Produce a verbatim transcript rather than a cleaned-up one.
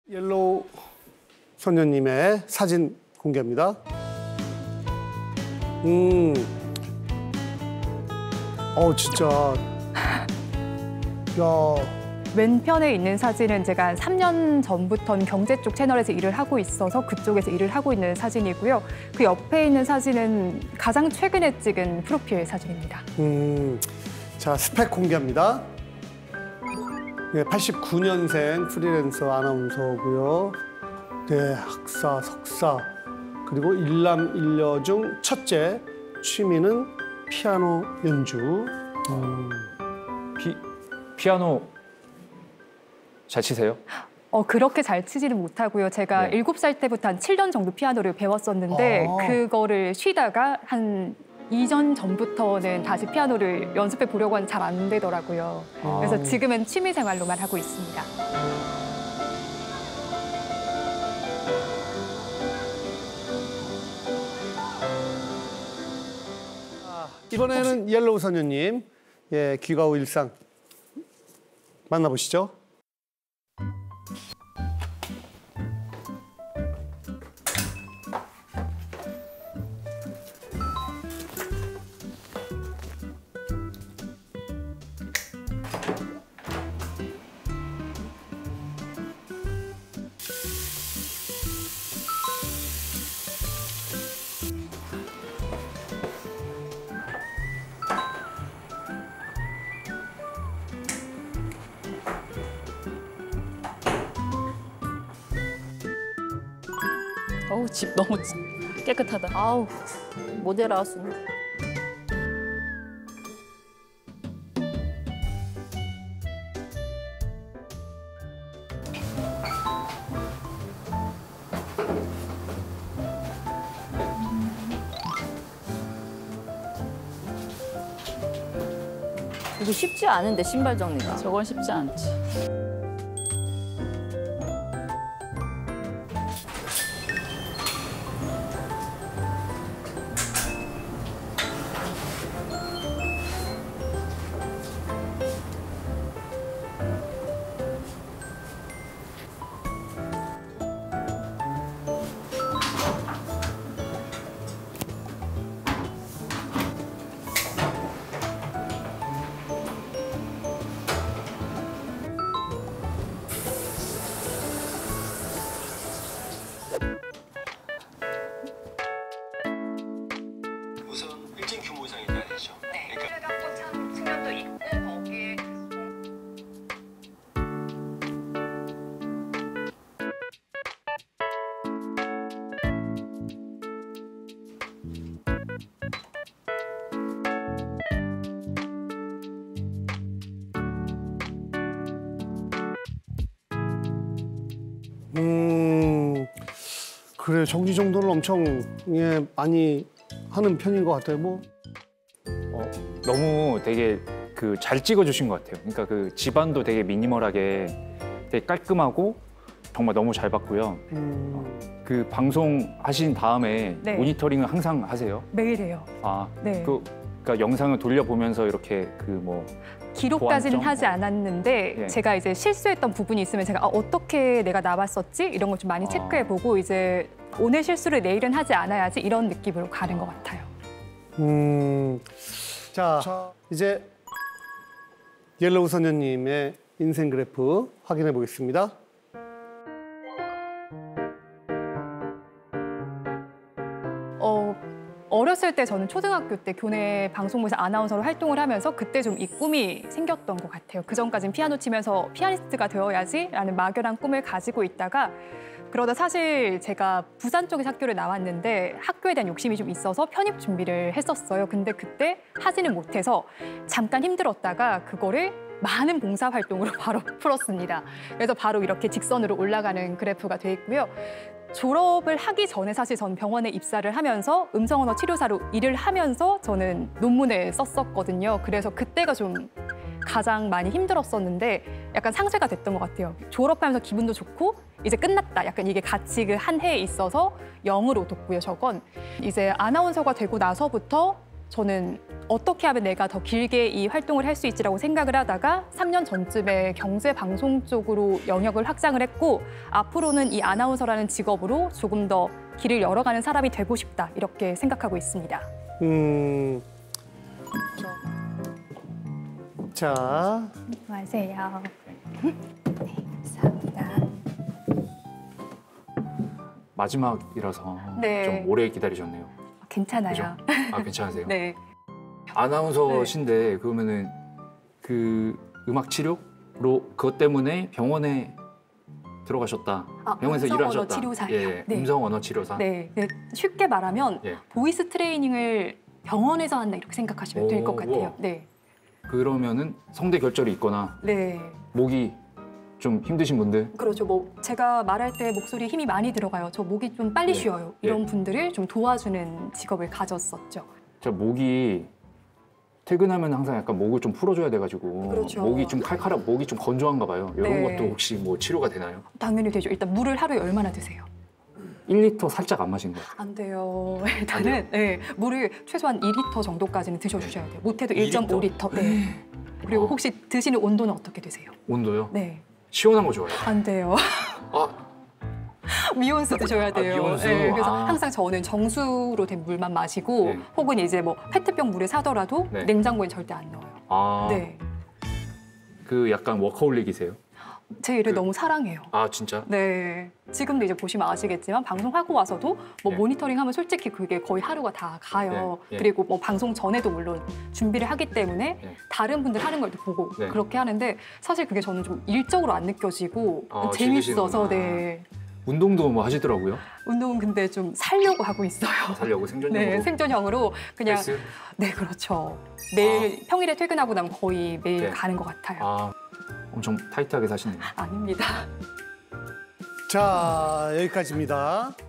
옐로우 소녀님의 사진 공개합니다. 음, 어 진짜, 야. 왼편에 있는 사진은 제가 삼 년 전부터는 경제 쪽 채널에서 일을 하고 있어서 그쪽에서 일을 하고 있는 사진이고요. 그 옆에 있는 사진은 가장 최근에 찍은 프로필 사진입니다. 음, 자, 스펙 공개합니다. 네, 팔십구 년생 프리랜서 아나운서고요. 네, 학사, 석사, 그리고 일남 일녀 중 첫째, 취미는 피아노 연주. 음. 피, 피아노 잘 치세요? 어, 그렇게 잘 치지는 못하고요. 제가 네. 일곱 살 때부터 한 칠 년 정도 피아노를 배웠었는데 아. 그거를 쉬다가 한 이 년 전부터는 다시 피아노를 연습해 보려고 하는데 잘 안 되더라고요. 아. 그래서 지금은 취미 생활로만 하고 있습니다. 이번에는 옐로우 소녀님, 예, 귀가 후 일상 만나보시죠. 어우, 집 너무 깨끗하다. 아우, 모델 하우스네. 이거 쉽지 않은데, 신발 정리가. 저건 쉽지 않지. 우선 일정 규모 이상이 돼야 되죠. 네. 그러니까 해갖고 참 측면도 있고 거기에 음, 그래, 정리 정돈을 엄청 예, 많이 하는 편인 것 같아요. 뭐. 어, 너무 되게 그 잘 찍어주신 것 같아요. 그러니까 그 집안도 되게 미니멀하게 되게 깔끔하고 정말 너무 잘 봤고요. 음, 그 방송 하신 다음에 네. 모니터링을 항상 하세요? 매일 해요. 아, 네. 그 그러니까 영상을 돌려보면서 이렇게 그 뭐 기록까지는 보완점? 하지 않았는데 예. 제가 이제 실수했던 부분이 있으면 제가 아, 어떻게 내가 나왔었지? 이런 걸 좀 많이 아. 체크해보고 이제 오늘 실수를 내일은 하지 않아야지 이런 느낌으로 가는 것 같아요. 음, 자, 이제 옐로우 소녀님의 인생 그래프 확인해 보겠습니다. 어, 어렸을 때 저는 초등학교 때 교내 방송국에서 아나운서로 활동을 하면서 그때 좀 이 꿈이 생겼던 것 같아요. 그전까진 피아노 치면서 피아니스트가 되어야지라는 막연한 꿈을 가지고 있다가 그러다 사실 제가 부산 쪽에서 학교를 나왔는데 학교에 대한 욕심이 좀 있어서 편입 준비를 했었어요. 근데 그때 하지는 못해서 잠깐 힘들었다가 그거를 많은 봉사활동으로 바로 풀었습니다. 그래서 바로 이렇게 직선으로 올라가는 그래프가 돼 있고요. 졸업을 하기 전에 사실 전 병원에 입사를 하면서 음성언어 치료사로 일을 하면서 저는 논문을 썼었거든요. 그래서 그때가 좀 가장 많이 힘들었었는데 약간 상쇄가 됐던 것 같아요. 졸업하면서 기분도 좋고 이제 끝났다. 약간 이게 같이 그 한 해에 있어서 영으로 뒀고요. 저건 이제 아나운서가 되고 나서부터 저는 어떻게 하면 내가 더 길게 이 활동을 할 수 있지라고 생각을 하다가 삼 년 전쯤에 경제 방송 쪽으로 영역을 확장을 했고 앞으로는 이 아나운서라는 직업으로 조금 더 길을 열어가는 사람이 되고 싶다 이렇게 생각하고 있습니다. 음. 자, 안녕하세요. 네, 감사합니다. 마지막이라서 네. 좀 오래 기다리셨네요. 괜찮아요. 그죠? 아 괜찮으세요? 네. 아나운서신데 그러면은 그 음악 치료로 그것 때문에 병원에 들어가셨다. 아, 병원에서 음성 언어 일하셨다. 치료사예요. 예, 네. 음성 언어 치료사. 네, 네. 쉽게 말하면 예. 보이스 트레이닝을 병원에서 한다 이렇게 생각하시면 될 것 오, 같아요. 우와. 네, 그러면은 성대 결절이 있거나 네, 목이 좀 힘드신 분들. 그렇죠. 뭐 제가 말할 때 목소리에 힘이 많이 들어가요. 저 목이 좀 빨리 네. 쉬어요. 이런 네. 분들을 좀 도와주는 직업을 가졌었죠. 저 목이 퇴근하면 항상 약간 목을 좀 풀어줘야 돼가지고 그렇죠. 목이 좀 칼칼하고 목이 좀 건조한가 봐요. 이런 네. 것도 혹시 뭐 치료가 되나요? 당연히 되죠. 일단 물을 하루에 얼마나 드세요? 일 리터 살짝 안 마신 것 같아요. 안 돼요. 일단은 네, 물을 최소한 이 리터 정도까지는 드셔주셔야 돼요. 못해도 이 일 점 오 리터. 네. 그리고 아. 혹시 드시는 온도는 어떻게 되세요? 온도요? 네, 시원한 거 좋아해요. 안 돼요. 아, 미온수 드셔야 돼요. 미온수? 네, 그래서 아. 항상 저는 정수로 된 물만 마시고 네. 혹은 이제 뭐 페트병 물에 사더라도 네. 냉장고에 절대 안 넣어요. 아, 네, 그 약간 워커홀릭이세요? 제 일을 그- 너무 사랑해요. 아 진짜? 네, 지금도 이제 보시면 아시겠지만 방송하고 와서도 뭐 네. 모니터링하면 솔직히 그게 거의 하루가 다 가요. 네, 네. 그리고 뭐 방송 전에도 물론 준비를 하기 때문에 네. 다른 분들 하는 걸 또 보고 네. 그렇게 하는데 사실 그게 저는 좀 일적으로 안 느껴지고 아, 재밌어서 즐기시는구나. 네. 운동도 뭐 하시더라고요. 운동은 근데 좀 살려고 하고 있어요. 살려고 생존용으로. 네, 생존형으로 그냥 헬스? 네, 그렇죠. 매일 평일에 퇴근하고 나면 거의 매일 네. 가는 것 같아요. 아, 엄청 타이트하게 사시네요. 아닙니다. 자, 여기까지입니다.